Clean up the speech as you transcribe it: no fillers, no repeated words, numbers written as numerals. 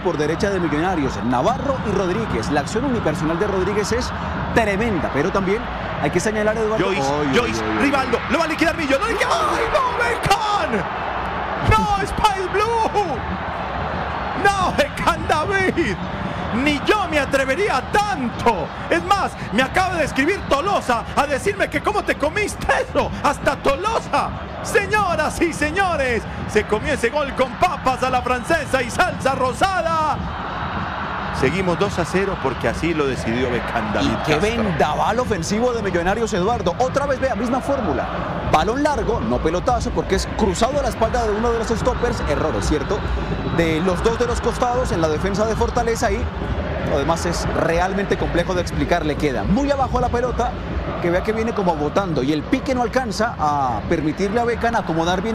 por derecha de Millonarios, Navarro y Rodríguez. La acción unipersonal de Rodríguez es tremenda, pero también hay que señalar a Eduardo. Joyce, Rivaldo, lo va a liquidar Millo. ¡Ay, no, Beckham! ¡No, Spice Blue! ¡No, Beckham David! Ni yo me atrevería a tanto. Es más, me acaba de escribir Tolosa a decirme que cómo te comiste eso. Hasta Tolosa. Señoras y señores, se comió ese gol con papas a la francesa y salsa rosada. Seguimos 2-0 porque así lo decidió Beckham David. Y qué vendaval ofensivo de Millonarios, Eduardo. Otra vez, vea, misma fórmula. Balón largo, no pelotazo, porque es cruzado a la espalda de uno de los stoppers. Error, es cierto, de los dos de los costados en la defensa de Fortaleza. Y además es realmente complejo de explicar. Le queda muy abajo la pelota, que vea que viene como botando. Y el pique no alcanza a permitirle a Beckham acomodar bien.